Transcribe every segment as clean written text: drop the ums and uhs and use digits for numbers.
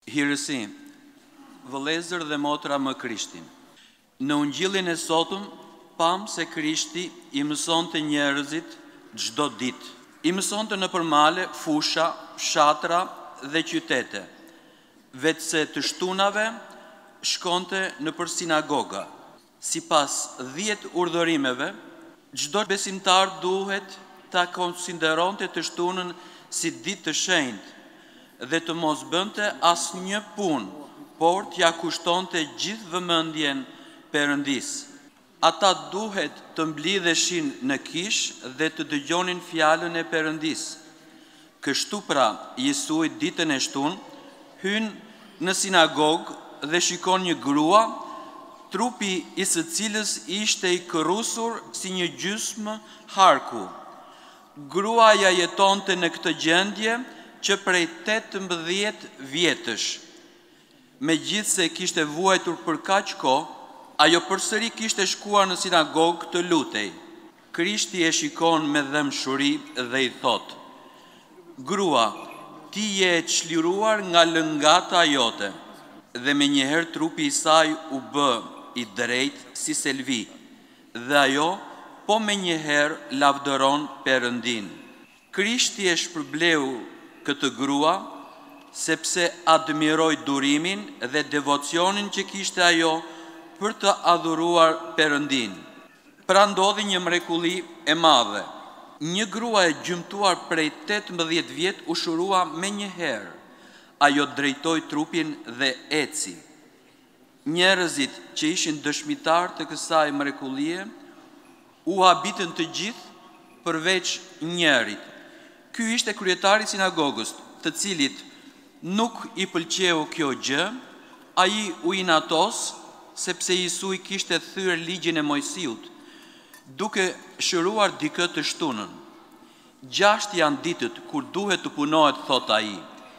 Hirësi, vëllezër dhe motra më Krishtin. Në ungjillin e sotëm, pam se Krishti i mësonte njerëzit çdo ditë. I mësonte në përmale, fusha, fshatra dhe qytete. Vetëse të shtunave shkonte në për sinagoga. Sipas 10 urdhërimeve, çdo besimtar duhet ta konsideronte të shtunën si ditë të shenjtë dhe të mos bënte asnjë punë, por t'ja kushtonte gjithë vëmendjen Perëndis. Ata duhet të mblidheshin në kishë dhe të dëgjonin fjalën e Perëndis. Kështu pra, Jesui ditën e shtunë hyn në sinagogë dhe shikon një grua, trupi i së cilës ishte i kërrusur si një gjysmë harku. Gruaja jetonte në këtë gjendje që prej 18 vjetësh. Megjithse kishte vuajtur për kaq kohë, ajo përsëri kishte shkuar në sinagogë të lutej. Krishti e shikon me dëmshuri dhe i thot: "Grua, ti je e çliruar nga lëngata jote." Dhe menjëherë trupi i saj u bë i drejtë si selvi, dhe ajo po menjëherë lavdëron Perëndin. Krishti e shpërbleu këtë grua sepse admiroi durimin dhe devocionin që kishte ajo për të adhuruar Perëndin. Pra ndodhi një mrekulli e madhe. Një grua e gjymtuar prej 18 vjet u shurua menjëherë. Ajo drejtoi trupin dhe eci. Njerëzit që ishin dëshmitar të kësaj mrekullie u habitën të gjithë përveç njërit. Ky ishte kryetari i sinagogës, të cilit nuk i pëlqeu kjo gjë. Ai u inatos sepse Jesui kishte thyer ligjin e Mojsiut, duke shëruar dikë të shtunën. 6 janë ditët kur duhet të punohet, thot ai.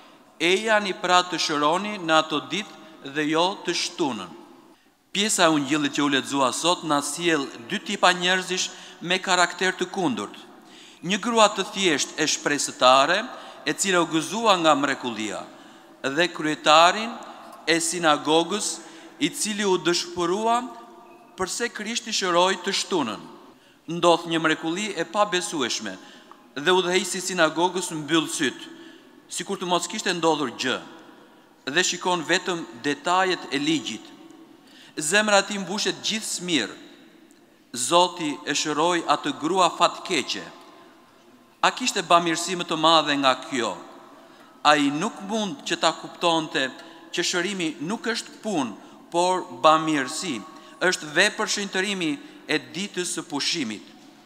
Ejani pra të shëroni në ato ditë dhe jo të shtunën. Pjesa e ungjillit që u lexua sot na sjell 2 tipa njerëzish me karakter të kundërt. Një grua të thjeshtë e shpresëtare, e cila u gëzua nga mrekullia, dhe kryetarin e sinagogës, i cili u dëshpërua përse Krishti shëroi të shtunën. Ndodh një mrekulli e pabesueshme dhe udhëheqësi i sinagogës mbyll syt, sikur të mos kishte ndodhur gjë, dhe shikon vetëm detajet e ligjit. Zemra e tij mbushet gjithë smir. Zoti e shëroi atë grua fatkeqe. A kishte bamirësi më të madhe nga kjo? Ai nuk mund që ta kuptonte që shërimi nuk është punë, por bamirësi, është vepër shenjtërimi e ditës së pushimit.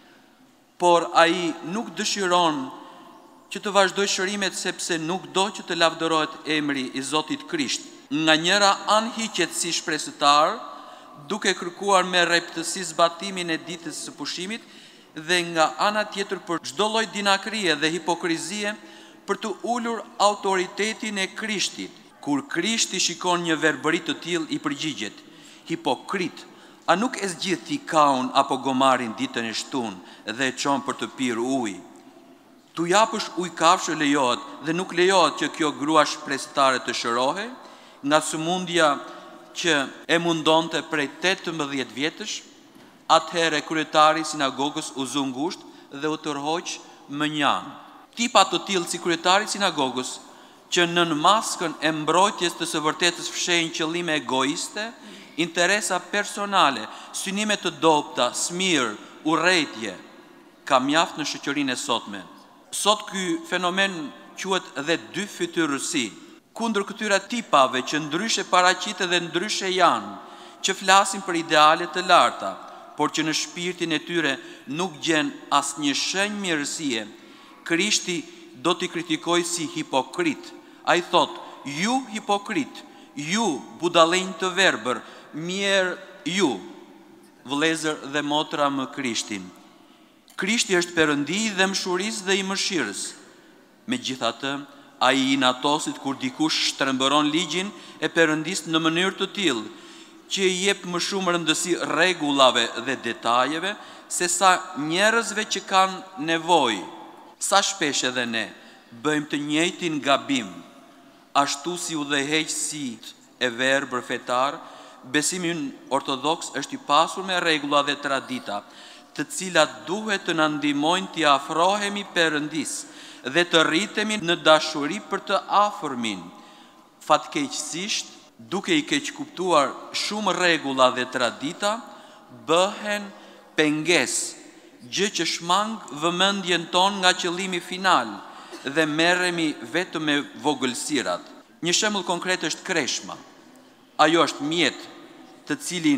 Por ai nuk dëshiron që të vazhdoj shërimet sepse nuk do që të lavdërohet emri i Zotit Krisht. Nga njëra anë hiqet si shpresëtar, duke kërkuar me rreptësi zbatimin e ditës së pushimit, dhe nga ana tjetër për çdo lloj dinakrie dhe hipokrizie për të ulur autoritetin e Krishtit. Kur Krishti shikon një verbëri të tillë, i përgjigjet: "Hipokrit, a nuk e zgjidh ti kaun apo gomarin ditën e shtunë dhe e çon për të pirë ujë? Tu japësh ujë kafshë lejohet dhe nuk lejohet që kjo grua shpresëtare të shërohej nga sëmundja që e mundonte prej 18 vjetësh?" Atëherë kryetari i sinagogës u zu ngushtë dhe u tërhoq më njan. Tipa të tillë si kryetari i sinagogës, që nën maskën e mbrojtjes të së vërtetës fshehin qëllime egoiste, interesa personale, synime të dobta, smir, urrejtje, ka mjaft në shoqërinë e sotme. Sot ky fenomen quhet edhe dy fytyrësi. Kundër këtyre tipave që ndryshe paraqiten dhe ndryshe janë, që flasin për ideale të larta, por që në shpirtin e tyre nuk gjen asnjë shenjë mirësie, Krishti do t'i kritikoj si hipokrit. Ai thot: "Ju hipokrit, ju budallënj të verbër, mirë ju, vëllezër dhe motra më Krishtin." Krishti është Perëndi i dëmshurisë dhe i mëshirës. Megjithatë, ai i inatosit kur dikush shtrembëron ligjin e Perëndis në mënyrë të tillë që i jep më shumë rëndësi rregullave dhe detajeve se sa njerëzve që kanë nevojë. Sa shpesh edhe ne bëjmë të njëjtin gabim. ashtu si udhëheqësit e verbër fetar, besimi ortodoks është i pasur me rregulla dhe tradita, të cilat duhet të na ndihmojnë t'i afrohemi Perëndis dhe të rritemi në dashuri për të afërmin. Fatkeqësisht, duke i keq kuptuar shumë rregulla dhe tradita, bëhen pengesë, gjë që shmang vëmendjen tonë nga qëllimi final dhe merremi vetëm me vogëlsirat. Një shembull konkret është kreshma. Ajo është mjet të cilin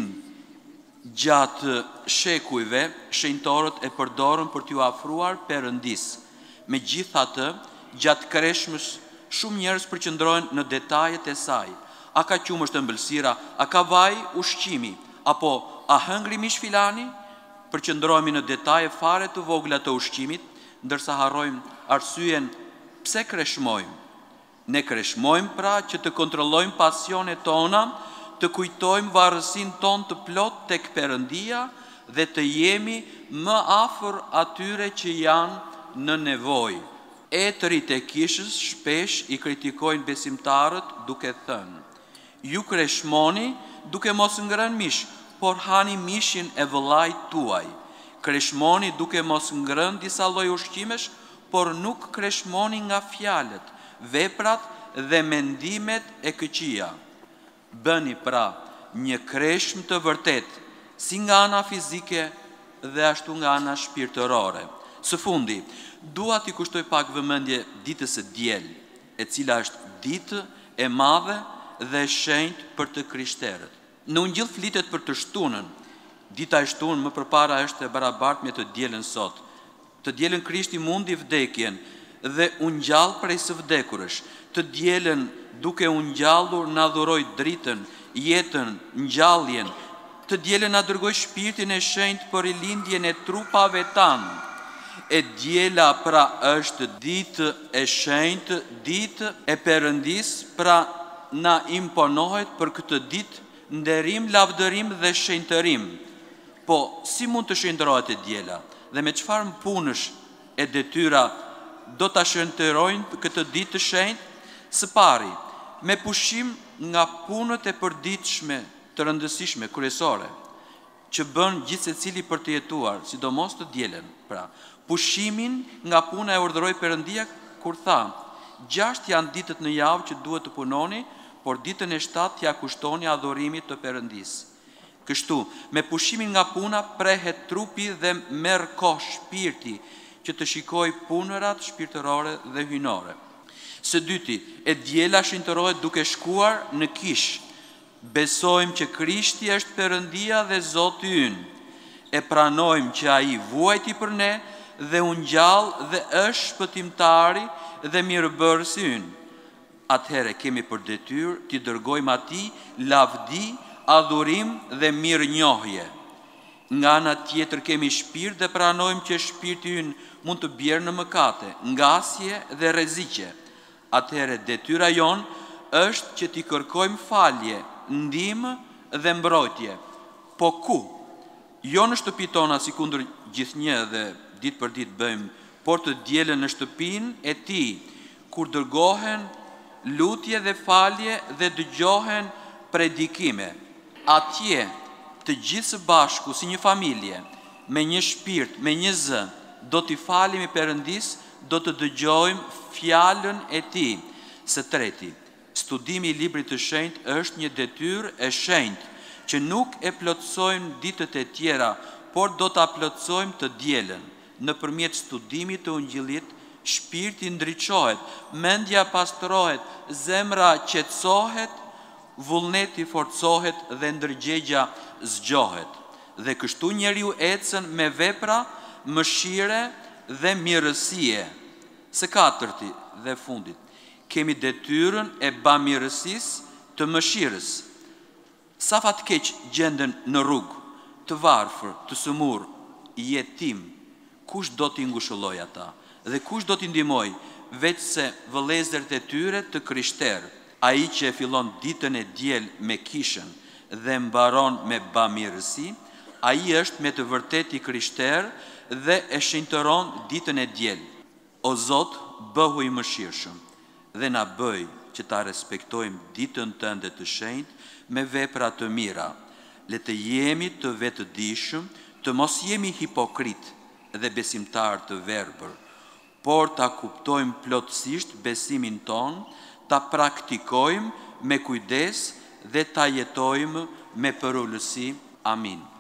gjatë shekujve shenjtorët e përdorën për t'u afruar Perëndis. Megjithatë, gjatë kreshmës shumë njerëz përqendrohen në detajet e saj. A ka qumësht ëmbëlsira, a ka vaj ushqimi, apo a hëngri mish filani? Përqendrohemi në detaje fare të vogla të ushqimit, ndërsa harrojmë arsyen pse kreshmojmë. Ne kreshmojmë pra që të kontrollojmë pasionet tona, të kujtojmë varësinë tonë të plot tek Perëndia dhe të jemi më afër atyre që janë në nevojë. Etërit e kishës shpesh i kritikojnë besimtarët duke thënë: ju kreshmoni duke mos ngrënë mish, por hani mishin e vëllait tuaj. Kreshmoni duke mos ngrënë disa lloj ushqimesh, por nuk kreshmoni nga fjalët, veprat dhe mendimet e këqija. Bëni pra një kreshmë të vërtet, si nga ana fizike dhe ashtu nga ana shpirtërore. Së fundi, dua t'i kushtoj pak vëmendje ditës së diel, e cila është ditë e madhe dhe shenjtë për të krishterët. Në Ungjil flitet për të shtunën. Dita e shtunë më përpara është e barabartë me të dielën sot. Të dielën Krishti mundi vdekjen dhe u ngjall prej së vdekurësh. Të dielën duke u ngjallur na dhuroi dritën, jetën, ngjalljen. Të dielën na dërgoi shpirtin e shenjtë për rilindjen e trupave tanë. E diela pra është ditë e shenjtë, ditë e Perëndis, pra na imponohet për këtë ditë nderim, lavdërim dhe shenjtërim. Po, si mund të shenjtërohet e diela? Dhe me çfarë punësh e detyra do ta shenjtërojnë këtë ditë të shenjtë? Së pari, me pushim nga punët e përditshme të rëndësishme kryesore, që bën gjithë secili për të jetuar, sidomos të dielën. Pra, pushimin nga puna e urdhëroi Perëndia kur tha: 6 janë ditët në javë që duhet të punoni, por ditën e 7 t'ia kushtoni adhurimit të Perëndis. Kështu, me pushimin nga puna prehet trupi dhe merr kohë shpirti që të shikoj punërat shpirtërore dhe hyjnore. Së dyti, e diela shenjtërohet duke shkuar në kish. Besojmë që Krishti është Perëndia dhe Zoti ynë. E pranojmë që ai vuajti për ne dhe u ngjall dhe është shpëtimtari dhe mirëbërësi ynë. Atëherë kemi për detyrë t'i dërgojmë atij lavdi, adhurim dhe mirënjohje. Nga ana tjetër kemi shpirt dhe pranojmë që shpirti ynë mund të bjerë në mëkate, ngasje dhe rreziqe. Atëherë detyra jon është që t'i kërkojmë falje, ndihmë dhe mbrojtje. Po ku? Jo në shtëpitë tona sikundër gjithnjë dhe ditë për ditë bëjmë, por të dielën në shtëpinë e tij, kur dërgohen lutje dhe falje dhe dëgjohen predikime. Atje, të gjithë së bashku si një familje, me një shpirt, me një zë, do t'i falemi Perëndis, do të dëgjojmë fjalën e tij. Së treti, studimi i librit të shenjtë është një detyrë e shenjtë që nuk e plotësojmë ditët e tjera, por do ta plotësojmë të dielën. Nëpërmjet studimit të Ungjillit, shpirti ndriçohet, mendja pastrohet, zemra qetësohet, vullneti forcohet dhe ndërgjegja zgjohet. Dhe kështu njeriu ecën me vepra, mëshire dhe mirësie. Së katërti dhe fundit, kemi detyrën e bamirësisë të mëshirës. Sa fatkeq gjenden në rrugë, të varfër, të sëmur, jetim, kush do t'i ngushëlloj ata? Dhe kush do t'i ndihmoj, veç se vëllezërt e tyre të krishterë? Ai që e fillon ditën e diel me kishën dhe mbaron me bamirësi, ai është me të vërtetë i krishterë dhe e shenjtëron ditën e diel. O Zot, bëhu i mëshirshëm dhe na bëj që ta respektojmë ditën tënde të shenjtë me vepra të mira. Le të jemi të vetëdijshëm, të mos jemi hipokrit dhe besimtar të verbër, por ta kuptojmë plotësisht besimin ton, ta praktikojmë me kujdes dhe ta jetojmë me përullësi. Amin.